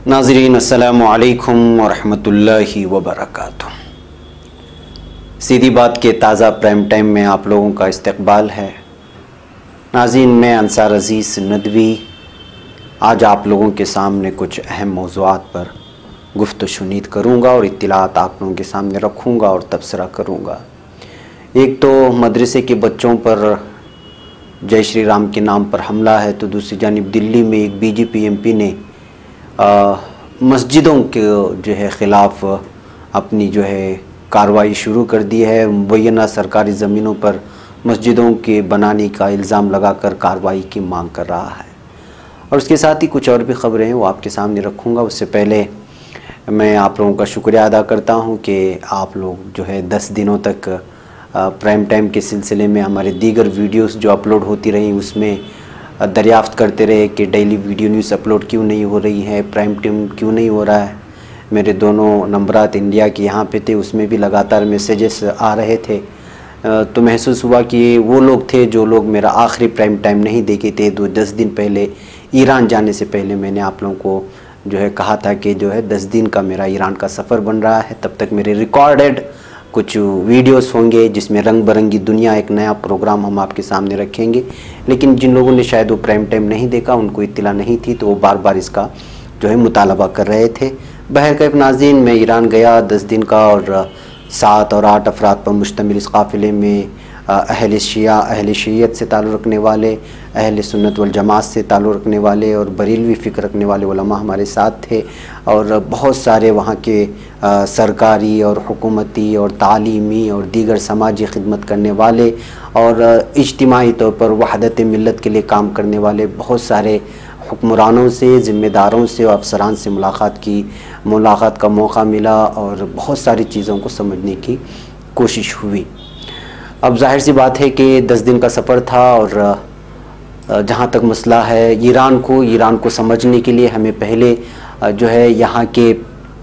नाज़रीन अस्सलामु अलैकुम वरहमतुल्लाहि वबरकातुह। सीधी बात के ताज़ा प्राइम टाइम में आप लोगों का इस्तकबाल है। नाज़रीन, मैं अंसार अज़ीज़ नदवी आज आप लोगों के सामने कुछ अहम मौज़ूआत पर गुफ्त शुनीद करूँगा और इत्तिलात आप लोगों के सामने रखूँगा और तबसरा करूँगा। एक तो मदरसे के बच्चों पर जय श्री राम के नाम पर हमला है, तो दूसरी जानिब दिल्ली में एक बीजेपी एमपी ने मस्जिदों के जो है ख़िलाफ़ अपनी जो है कार्रवाई शुरू कर दी है। मुबैना सरकारी ज़मीनों पर मस्जिदों के बनाने का इल्ज़ाम लगाकर कार्रवाई की मांग कर रहा है। और उसके साथ ही कुछ और भी ख़बरें हैं, वो आपके सामने रखूँगा। उससे पहले मैं आप लोगों का शुक्रिया अदा करता हूँ कि आप लोग जो है 10 दिनों तक प्राइम टाइम के सिलसिले में हमारे दीगर वीडियोस जो अपलोड होती रहीं उसमें दरियाफ़्त करते रहे कि डेली वीडियो न्यूज़ अपलोड क्यों नहीं हो रही है, प्राइम टाइम क्यों नहीं हो रहा है। मेरे दोनों नंबरात इंडिया के यहाँ पे थे, उसमें भी लगातार मैसेजेस आ रहे थे। तो महसूस हुआ कि वो लोग थे जो लोग मेरा आखिरी प्राइम टाइम नहीं देखे थे। तो 10 दिन पहले ईरान जाने से पहले मैंने आप लोगों को जो है कहा था कि जो है 10 दिन का मेरा ईरान का सफ़र बन रहा है। तब तक मेरे रिकॉर्डेड कुछ वीडियोस होंगे जिसमें रंग बिरंगी दुनिया, एक नया प्रोग्राम हम आपके सामने रखेंगे। लेकिन जिन लोगों ने शायद वो प्राइम टाइम नहीं देखा, उनको इत्तला नहीं थी, तो वो बार बार इसका जो है मुतालबा कर रहे थे। बहरकैफ नाज़रीन, मैं ईरान गया 10 दिन का और 7 और 8 अफराद पर मुश्तमिल इस काफ़िले में अहले शिया, अहले शीयत से ताल्लुक़ रखने वाले, अहले सुन्नत वल जमात से ताल्लुक़ रखने वाले और बरेलवी फ़िक्र रखने वाले उलमा हमारे साथ थे। और बहुत सारे वहाँ के सरकारी और हुकूमती और तालीमी और दीगर समाजी खिदमत करने वाले और इज्तिमाई तौर पर वहदत मिल्लत के लिए काम करने वाले बहुत सारे हुक्मरानों से, ज़िम्मेदारों से और अफसरान से मुलाकात का मौका मिला और बहुत सारी चीज़ों को समझने की कोशिश हुई। अब जाहिर सी बात है कि 10 दिन का सफ़र था और जहाँ तक मसला है ईरान को समझने के लिए हमें पहले जो है यहाँ के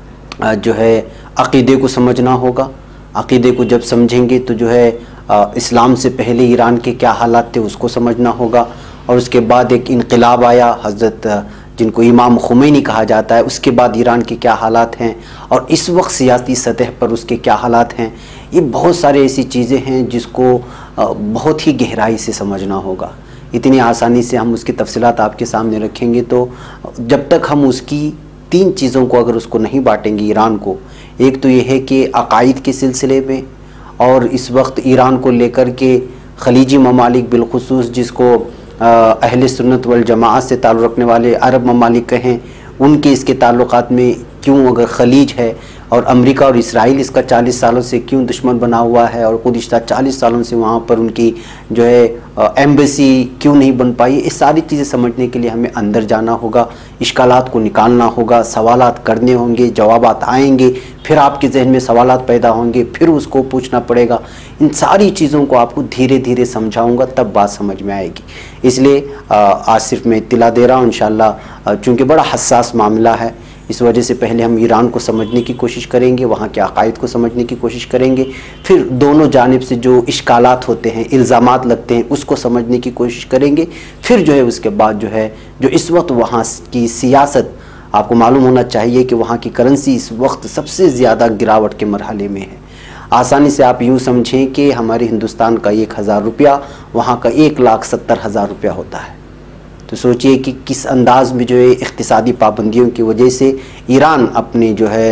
जो है अक़ीदे को समझना होगा। अक़ीदे को जब समझेंगे तो जो है इस्लाम से पहले ईरान के क्या हालात थे उसको समझना होगा। और उसके बाद एक इनक़िलाब आया, हज़रत जिनको इमाम ख़ुमैनी कहा जाता है, उसके बाद ईरान के क्या हालात हैं और इस वक्त सियासी सतह पर उसके क्या हालात हैं। ये बहुत सारी ऐसी चीज़ें हैं जिसको बहुत ही गहराई से समझना होगा। इतनी आसानी से हम उसकी तफसीलात आपके सामने रखेंगे तो जब तक हम उसकी 3 चीज़ों को अगर उसको नहीं बांटेंगे ईरान को, एक तो ये है कि अक़ाइद के सिलसिले में, और इस वक्त ईरान को लेकर के ख़लीजी ममालिक बिलखुसूस जिसको अहले सुन्नत वल जमात से ताल्लुक़ रखने वाले अरब ममालिक कहें, उनके इसके ताल्लुक़ात में क्यों, अगर ख़लीज है और अमेरिका और इसराइल इसका 40 सालों से क्यों दुश्मन बना हुआ है और गुज़िश्ता 40 सालों से वहाँ पर उनकी जो है एम्बेसी क्यों नहीं बन पाई। ये सारी चीज़ें समझने के लिए हमें अंदर जाना होगा, इश्कालात को निकालना होगा, सवालात करने होंगे, जवाबात आएंगे, फिर आपके जहन में सवालात पैदा होंगे, फिर उसको पूछना पड़ेगा। इन सारी चीज़ों को आपको धीरे धीरे समझाऊँगा, तब बात समझ में आएगी। इसलिए आज सिर्फ मैं इत्तिला दे रहा हूँ इंशाअल्लाह, चूँकि बड़ा हसास मामला है, इस वजह से पहले हम ईरान को समझने की कोशिश करेंगे, वहाँ के अक़ाइद को समझने की कोशिश करेंगे, फिर दोनों जानिब से जो इश्कालात होते हैं, इल्ज़ामात लगते हैं, उसको समझने की कोशिश करेंगे। फिर जो है उसके बाद जो है जो इस वक्त वहाँ की सियासत, आपको मालूम होना चाहिए कि वहाँ की करेंसी इस वक्त सबसे ज़्यादा गिरावट के मरहले में है। आसानी से आप यूँ समझें कि हमारे हिंदुस्तान का 1000 रुपया वहाँ का 1,70,000 रुपया होता है। तो सोचिए कि किस अंदाज़ में जो है इक़्तिसादी पाबंदियों की वजह से ईरान अपने जो है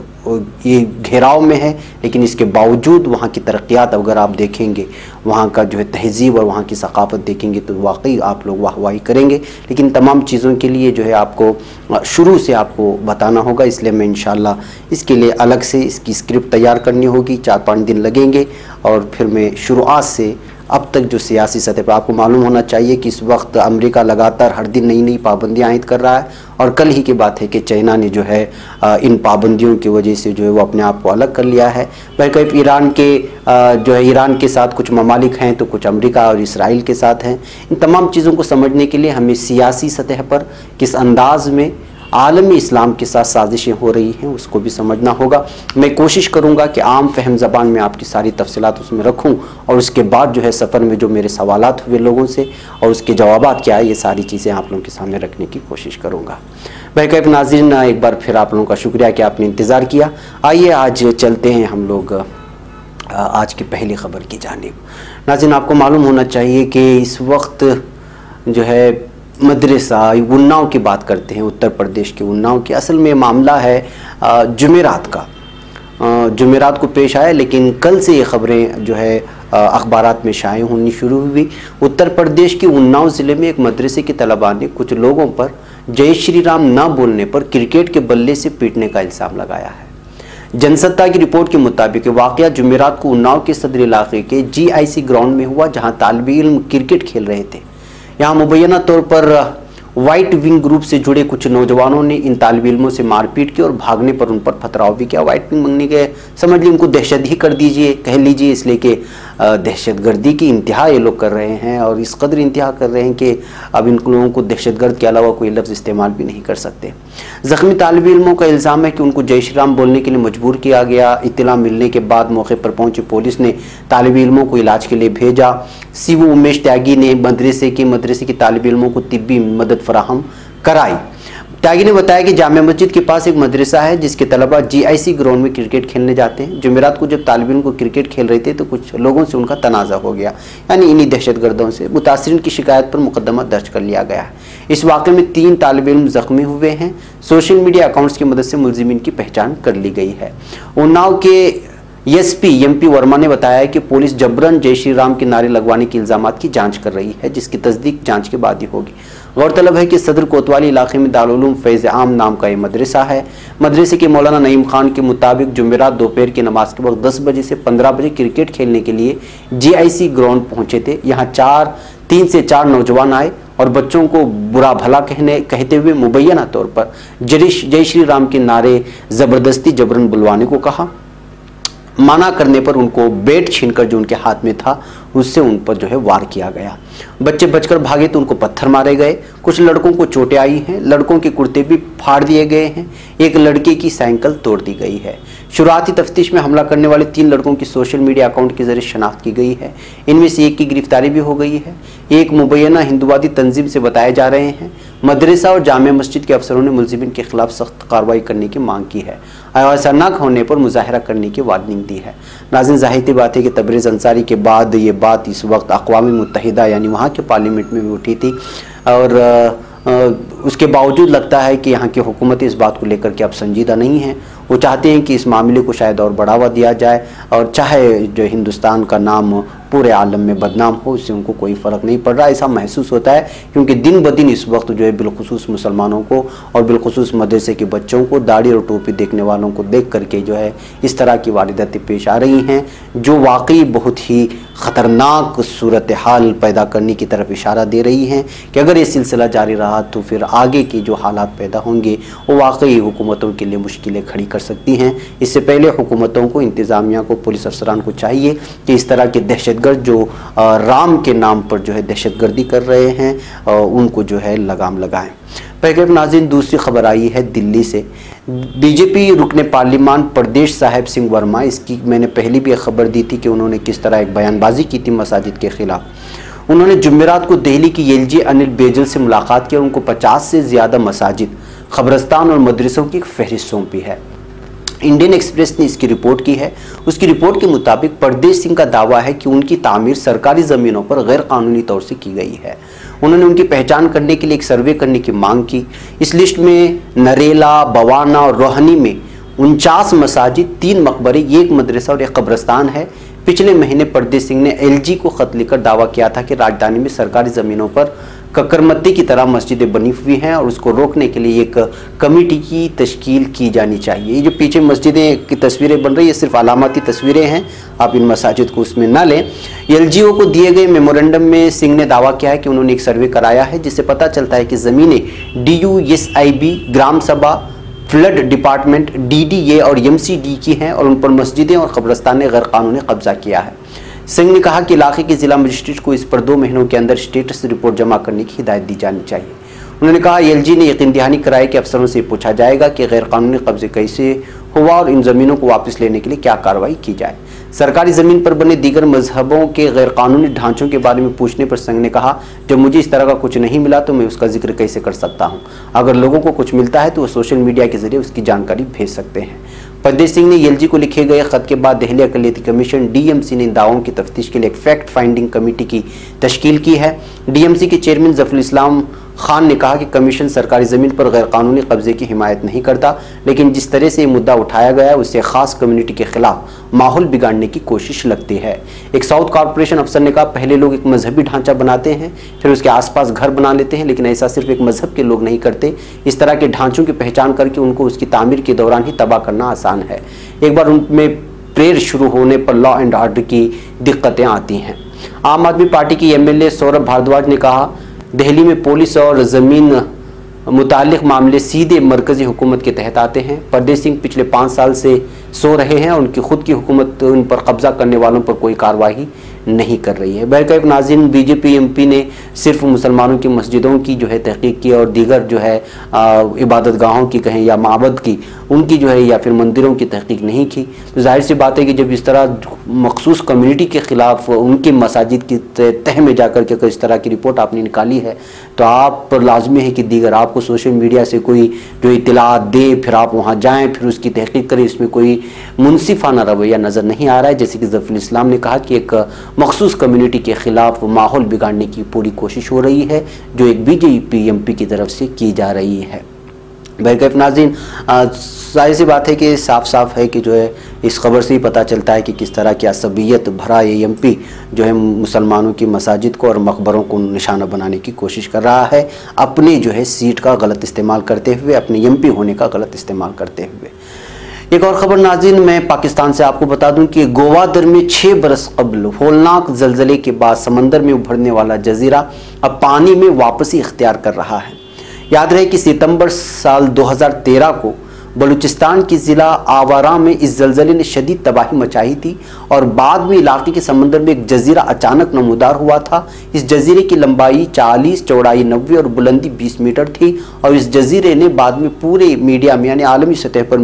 ये घेराव में है, लेकिन इसके बावजूद वहाँ की तरक्यात अगर आप देखेंगे, वहाँ का जो है तहज़ीब और वहाँ की सकाफ़त देखेंगे तो वाकई आप लोग वाहवाही करेंगे। लेकिन तमाम चीज़ों के लिए जो है आपको शुरू से आपको बताना होगा, इसलिए मैं इंशाअल्लाह इसके लिए अलग से इसकी स्क्रिप्ट तैयार करनी होगी, 4-5 दिन लगेंगे और फिर मैं शुरुआत से अब तक जो सियासी सतह पर, आपको मालूम होना चाहिए कि इस वक्त अमेरिका लगातार हर दिन नई नई पाबंदियाँ आयद कर रहा है और कल ही की बात है कि चाइना ने जो है इन पाबंदियों की वजह से जो है वो अपने आप को अलग कर लिया है। बल्कि ईरान के जो है ईरान के साथ कुछ ममालिक हैं तो कुछ अमेरिका और इसराइल के साथ हैं। इन तमाम चीज़ों को समझने के लिए हमें सियासी सतह पर किस अंदाज़ में आलमी इस्लाम के साथ साजिशें हो रही हैं, उसको भी समझना होगा। मैं कोशिश करूंगा कि आम फहम ज़बान में आपकी सारी तफसीलात उसमें रखूं और उसके बाद जो है सफ़र में जो मेरे सवालात हुए लोगों से और उसके जवाबात क्या है, ये सारी चीज़ें आप लोगों के सामने रखने की कोशिश करूँगा। भाई कैब नाज़रीन, एक बार फिर आप लोगों का शुक्रिया कि आपने इंतज़ार किया। आइए आज चलते हैं हम लोग आज की पहली खबर की जानिब। नाज़रीन, आपको मालूम होना चाहिए कि इस वक्त जो है मदरसा उन्नाव की बात करते हैं, उत्तर प्रदेश के उन्नाव की। असल में मामला है जुमेरात का, जुमेरात को पेश आया, लेकिन कल से ये खबरें जो है अखबारात में शाये होनी शुरू हुई। उत्तर प्रदेश के उन्नाव ज़िले में एक मदरसे के तलबा ने कुछ लोगों पर जय श्री राम न बोलने पर क्रिकेट के बल्ले से पीटने का इल्ज़ाम लगाया है। जनसत्ता की रिपोर्ट के मुताबिक वाक़या जुमेरात को उन्नाव के सदर इलाके के GIC ग्राउंड में हुआ, जहां तालिबे इल्म क्रिकेट खेल रहे थे। यहाँ मुबैना तौर पर वाइट विंग ग्रुप से जुड़े कुछ नौजवानों ने इन तालिबे इल्मों से मारपीट की और भागने पर उन पर पथराव भी किया। वाइट विंग मंगने के समझ लीजिए, उनको दहशत ही कर दीजिए, कह लीजिए, इसलिए कि दहशतगर्दी की इंतहा ये लोग कर रहे हैं और इस कदर इंतहा कर रहे हैं कि अब इन लोगों को दहशतगर्द के अलावा कोई लफ्ज़ इस्तेमाल भी नहीं कर सकते। ज़ख्मी तालिबे इल्मों का इल्ज़ाम है कि उनको जय श्री राम बोलने के लिए मजबूर किया गया। इत्तला मिलने के बाद मौके पर पहुंची पुलिस ने तालिबे इल्मों को इलाज के लिए भेजा। सीओ उमेश त्यागी ने मदरसे के तालिबे इल्मों को तिब्बी मदद फराहम कराई। त्यागी ने बताया कि जामिया मस्जिद के पास एक मदरसा है जिसके तलबा GIC ग्राउंड में क्रिकेट खेलने जाते हैं। जुमेरात को जब तालिबे इल्म को क्रिकेट खेल रहे थे तो कुछ लोगों से उनका तनाज़ा हो गया, यानी इन्हीं दहशतगर्दों से। मुतासिरीन की शिकायत पर मुकदमा दर्ज कर लिया गया है। इस वाक़े में 3 तालिबे इल्म जख्मी हुए हैं। सोशल मीडिया अकाउंट्स की मदद से मुलजिमीन की पहचान कर ली गई है। उन्नाव के SP MP वर्मा ने बताया है कि पुलिस जबरन जय श्री राम के नारे लगवाने के इल्जामात की जांच कर रही है, जिसकी तस्दीक जांच के बाद ही होगी। गौरतलब है कि सदर कोतवाली इलाके में दारुल उलूम फैज़ आम नाम का ये मदरसा है। मदरसे के मौलाना नईम खान के मुताबिक जुमेरात दोपहर की नमाज के वक्त 10 बजे से 15 बजे क्रिकेट खेलने के लिए GIC ग्राउंड पहुंचे थे। यहाँ 3 से 4 नौजवान आए और बच्चों को बुरा भला कहते हुए मुबैना तौर पर जय श्री राम के नारे ज़बरदस्ती जबरन बुलवाने को कहा। माना करने पर उनको बैट छीनकर जो उनके हाथ में था उससे उन पर जो है वार किया गया। बच्चे बचकर भागे तो उनको पत्थर मारे गए। कुछ लड़कों को चोटें आई हैं, लड़कों के कुर्ते भी फाड़ दिए गए हैं। एक लड़के की साइकिल तोड़ दी गई है। शुरुआती तफ्तीश में हमला करने वाले 3 लड़कों की सोशल मीडिया अकाउंट के जरिए शनाख्त की गई है। इनमें से एक की गिरफ्तारी भी हो गई है। एक मुबैना हिंदुवादी तंजीम से बताए जा रहे हैं। मदरसा और जामिया मस्जिद के अफसरों ने मुलजिमीन के खिलाफ सख्त कार्रवाई करने की मांग की है। ऐसा न होने पर मुजाहरा करने की वार्निंग दी है। नाज़रीन, ज़ाहिर बात है कि तबरेज़ अंसारी के बाद ये बात इस वक्त अक़वाम मुत्तहिदा यानी वहाँ के पार्लियामेंट में भी उठी थी और उसके बावजूद लगता है कि यहाँ की हुकूमत इस बात को लेकर के अब संजीदा नहीं है। वो चाहते हैं कि इस मामले को शायद और बढ़ावा दिया जाए और चाहे जो हिंदुस्तान का नाम पूरे आलम में बदनाम हो, इससे उनको कोई फ़र्क नहीं पड़ रहा। ऐसा महसूस होता है क्योंकि दिन ब दिन इस वक्त जो है बिलखुसूस मुसलमानों को और बिलखुसूस मदरसे के बच्चों को दाढ़ी और टोपी देखने वालों को देख करके जो है इस तरह की वारदातें पेश आ रही हैं, जो वाकई बहुत ही ख़तरनाक सूरत हाल पैदा करने की तरफ इशारा दे रही हैं कि अगर ये सिलसिला जारी रहा तो फिर आगे के जो हालात पैदा होंगे वो वाकई हुकूमतों के लिए मुश्किलें खड़ी कर सकती हैं। इससे पहले हुकूमतों को, इंतज़ामिया को, पुलिस अफसरान को चाहिए कि इस तरह के दहशतगर्द जो राम के नाम पर जो है दहशतगर्दी कर रहे हैं उनको जो है लगाम लगाएं। पैकेट नाज़रीन, दूसरी खबर आई है दिल्ली से। BJP रुकने पार्लिमान प्रदेश साहिब सिंह वर्मा, इसकी मैंने पहली भी एक खबर दी थी कि उन्होंने किस तरह एक बयानबाजी की थी मसाजिद के खिलाफ। उन्होंने जुमेरात को दिल्ली की LG अनिल बेजल से मुलाकात की और उनको 50 से ज़्यादा मसाजिद, क़ब्रिस्तान और मदरसों की फहरिस्त सौंपी है। इंडियन एक्सप्रेस ने इसकी रिपोर्ट की है। उसकी रिपोर्ट के मुताबिक प्रदेश सिंह का दावा है कि उनकी तामीर सरकारी ज़मीनों पर गैर कानूनी तौर से की गई है। उन्होंने उनकी पहचान करने के लिए एक सर्वे करने की मांग की। इस लिस्ट में नरेला, बवाना और रोहनी में 49 मसाजिद, 3 मकबरे, 1 मदरसा और 1 कब्रिस्तान है। पिछले महीने प्रदेश सिंह ने LG को खत लिखकर दावा किया था कि राजधानी में सरकारी ज़मीनों पर ककरमत्ती की तरह मस्जिदें बनी हुई हैं और उसको रोकने के लिए एक कमेटी की तश्कील की जानी चाहिए। ये जो पीछे मस्जिदें की तस्वीरें बन रही है सिर्फ अलामती तस्वीरें हैं, आप इन मसाजिद को उसमें ना लें। LGO को दिए गए मेमोरेंडम में सिंह ने दावा किया है कि उन्होंने एक सर्वे कराया है जिससे पता चलता है कि ज़मीनें DUSIB, ग्राम सभा, फ्लड डिपार्टमेंट, DDA और MCD की हैं और उन पर मस्जिदें और कब्रिस्तान ने गैर कानूनी कब्जा किया है। सिंह ने कहा कि इलाके के जिला मजिस्ट्रेट को इस पर 2 महीनों के अंदर स्टेटस रिपोर्ट जमा करने की हिदायत दी जानी चाहिए। उन्होंने कहा एलजी ने यकीन दहानी कराई कि अफसरों से पूछा जाएगा कि गैरकानूनी कब्जे कैसे हुआ और इन ज़मीनों को वापस लेने के लिए क्या कार्रवाई की जाए। सरकारी ज़मीन पर बने दीगर मजहबों के गैरकानूनी ढांचों के बारे में पूछने पर संघ ने कहा, जब मुझे इस तरह का कुछ नहीं मिला तो मैं उसका जिक्र कैसे कर सकता हूं। अगर लोगों को कुछ मिलता है तो वो सोशल मीडिया के जरिए उसकी जानकारी भेज सकते हैं। प्रदेश सिंह ने एलजी को लिखे गए खत के बाद दिल्ली अक़लियती कमीशन डीएमसी ने इन दावों की तफ्तीश के लिए एक फैक्ट फाइंडिंग कमेटी की तश्कील की है। डीएमसी के चेयरमैन जफरुल इस्लाम खान ने कहा कि कमीशन सरकारी ज़मीन पर गैरकानूनी कब्जे की हिमायत नहीं करता, लेकिन जिस तरह से ये मुद्दा उठाया गया है उससे ख़ास कम्युनिटी के खिलाफ माहौल बिगाड़ने की कोशिश लगती है। एक साउथ कॉरपोरेशन अफसर ने कहा, पहले लोग एक मजहबी ढांचा बनाते हैं फिर उसके आसपास घर बना लेते हैं, लेकिन ऐसा सिर्फ एक मजहब के लोग नहीं करते। इस तरह के ढांचों की पहचान करके उनको उसकी तामीर के दौरान ही तबाह करना आसान है। एक बार उनमें प्रेयर शुरू होने पर लॉ एंड ऑर्डर की दिक्कतें आती हैं। आम आदमी पार्टी की एमएलए सौरभ भारद्वाज ने कहा, दिल्ली में पुलिस और ज़मीन मुतालिक मामले सीधे मरकज़ी हुकूमत के तहत आते हैं। प्रदेश सिंह पिछले 5 साल से सो रहे हैं, उनकी खुद की हुकूमत उन पर कब्जा करने वालों पर कोई कार्रवाई नहीं कर रही है। बहरकैफ नाज़रीन, बीजेपी एमपी ने सिर्फ मुसलमानों की मस्जिदों की जो है तहकीक की और दीगर जो है इबादत गाहों की कहें या माबद की, उनकी जो है या फिर मंदिरों की तहकीक नहीं की। तो जाहिर सी बात है कि जब इस तरह मखसूस कम्युनिटी के ख़िलाफ़ उनके मसाजिद की तह में जाकर के अगर इस तरह की रिपोर्ट आपने निकाली है तो आप पर लाजमी है कि दीगर आपको सोशल मीडिया से कोई जो इतलात दे, फिर आप वहाँ जाएँ, फिर उसकी तहकीक करें। इसमें कोई मुनसिफाना रवैया नज़र नहीं आ रहा है। जैसे कि जफरुल इस्लाम ने कहा कि एक मखसूस कम्युनिटी के ख़िलाफ़ माहौल बिगाड़ने की पूरी कोशिश हो रही है, जो एक बीजेपी एमपी की तरफ से की जा रही है। बहरकैफ नाज़रीन, जाहिर सी बात है कि साफ साफ है कि जो है इस खबर से ही पता चलता है कि किस तरह की असबियत भरा ये एमपी जो है मुसलमानों की मसाजिद को और मकबरों को निशाना बनाने की कोशिश कर रहा है, अपने जो है सीट का गलत इस्तेमाल करते हुए, अपने एमपी होने का गलत इस्तेमाल करते हुए। एक और ख़बर नाज़रीन, मैं पाकिस्तान से आपको बता दूं कि गोवादर में 6 बरस कबल होलनाक ज़लज़ले के बाद समंदर में उभरने वाला जजीरा अब पानी में वापसी इख्तियार कर रहा है। याद रहे कि सितंबर साल 2013 को बलूचिस्तान की ज़िला आवारा में इस ज़लज़ले ने शदीद तबाही मचाई थी और बाद में इलाके के समंदर में एक जजीरा अचानक नमूदार हुआ था। इस जजीरे की लंबाई 40, चौड़ाई 90 और बुलंदी 20 मीटर थी और इस जजीरे ने बाद में पूरे मीडिया में यानी आलमी सतह पर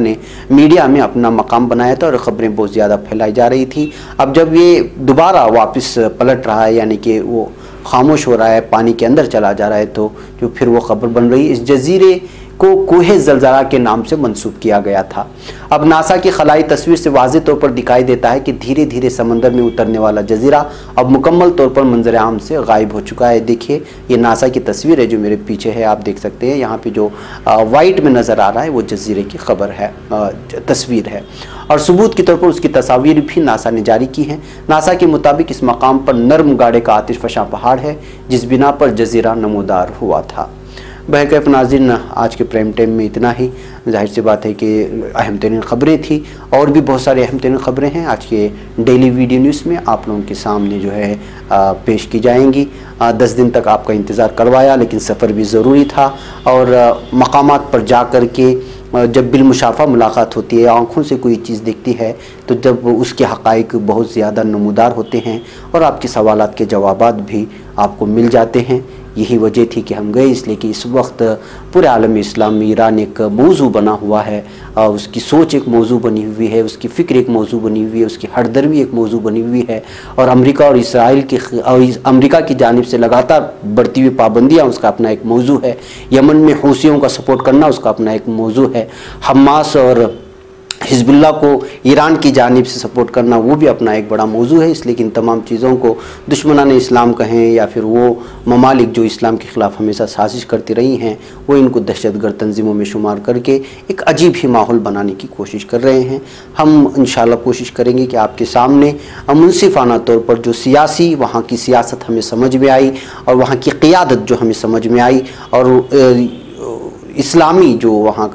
मीडिया में अपना मकाम बनाया था और ख़बरें बहुत ज़्यादा फैलाई जा रही थी। अब जब ये दोबारा वापस पलट रहा है, यानी कि वो खामोश हो रहा है, पानी के अंदर चला जा रहा है, तो जो फिर वो खबर बन रही है। इस जजीरे को कोहे ज़लज़ला के नाम से मंसूब किया गया था। अब नासा की खलाई तस्वीर से वाज़ेह तौर पर दिखाई देता है कि धीरे धीरे समंदर में उतरने वाला जजीरा अब मुकम्मल तौर पर मंजर आम से गायब हो चुका है। देखिए, ये नासा की तस्वीर है जो मेरे पीछे है, आप देख सकते हैं। यहाँ पे जो वाइट में नज़र आ रहा है वो जजीरे की खबर है, तस्वीर है और सबूत के तौर पर उसकी तस्वीर भी नासा ने जारी की है। नासा के मुताबिक इस मकाम पर नर्म गाड़े का आतिश फशां पहाड़ है जिस बिना पर जजीरा नमूदार हुआ था। बहरकैफ नाज़रीन, आज के प्राइम टाइम में इतना ही। जाहिर सी बात है कि अहम तरीन ख़बरें थी और भी बहुत सारी अहम तरीन ख़बरें हैं आज के डेली वीडियो न्यूज़ में आप लोगों के सामने जो है पेश की जाएंगी। 10 दिन तक आपका इंतज़ार करवाया, लेकिन सफ़र भी ज़रूरी था और मकामात पर जा कर के जब बिलमुशाफा मुलाकात होती है, आँखों से कोई चीज़ दिखती है तो जब उसके हक़ाइक़ बहुत ज़्यादा नमूदार होते हैं और आपके सवालात के जवाबात भी आपको मिल जाते हैं। यही वजह थी कि हम गए, इसलिए कि इस वक्त पूरे आलम इस्लाम में ईरान एक मौजू बना हुआ है, उसकी सोच एक मौजू बनी हुई है, उसकी फ़िक्र एक मौजू बनी हुई है, उसकी हरदर्मी एक मौजू बनी हुई है और अमेरिका और इसराइल की अमेरिका की जानिब से लगातार बढ़ती हुई पाबंदियाँ उसका अपना एक मौजू है। यमन में हूसियों का सपोर्ट करना उसका अपना एक मौजू है। हमास और हिजबुल्लाह को ईरान की जानिब से सपोर्ट करना वो भी अपना एक बड़ा मौजू है। इसलिए इन तमाम चीज़ों को दुश्मनान इस्लाम कहें या फिर वो ममालिक जो इस्लाम के ख़िलाफ़ हमेशा साजिश करती रही हैं, वो इनको दहशतगर्द तंजीमों में शुमार करके एक अजीब ही माहौल बनाने की कोशिश कर रहे हैं। हम इंशाअल्लाह कोशिश करेंगे कि आपके सामने मुनसिफाना तौर पर जो सियासी वहाँ की सियासत हमें समझ में आई और वहाँ की क़ियादत जो हमें समझ में आई और इस्लामी जो वहाँ का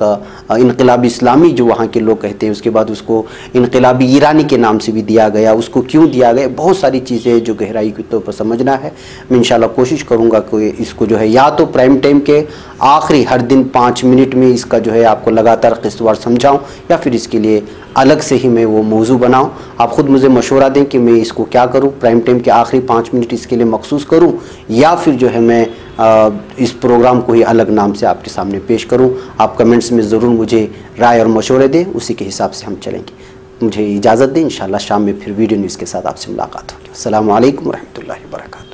इनकलाबी इस्लामी जो वहाँ के लोग कहते हैं, उसके बाद उसको इनकलाबी ईरानी के नाम से भी दिया गया, उसको क्यों दिया गया, बहुत सारी चीज़ें जो गहराई के तौर पर समझना है। मैं इंशाल्लाह कोशिश करूँगा कि इसको जो है या तो प्राइम टाइम के आखिरी हर दिन 5 मिनट में इसका जो है आपको लगातार किस्तवार समझाऊँ, या फिर इसके लिए अलग से ही मैं वो मौजू बनाऊँ। आप ख़ुद मुझे मशवरा दें कि मैं इसको क्या करूँ, प्राइम टाइम के आखिरी 5 मिनट इसके लिए मखसूस करूँ, या फिर जो है मैं इस प्रोग्राम को ही अलग नाम से आपके सामने पेश करूं। आप कमेंट्स में ज़रूर मुझे राय और मशवरे दें, उसी के हिसाब से हम चलेंगे। मुझे इजाज़त दें, इंशाल्लाह शाम में फिर वीडियो न्यूज़ के साथ आपसे मुलाकात होगी। अस्सलामु अलैकुम व रहमतुल्लाहि व बरकातहू।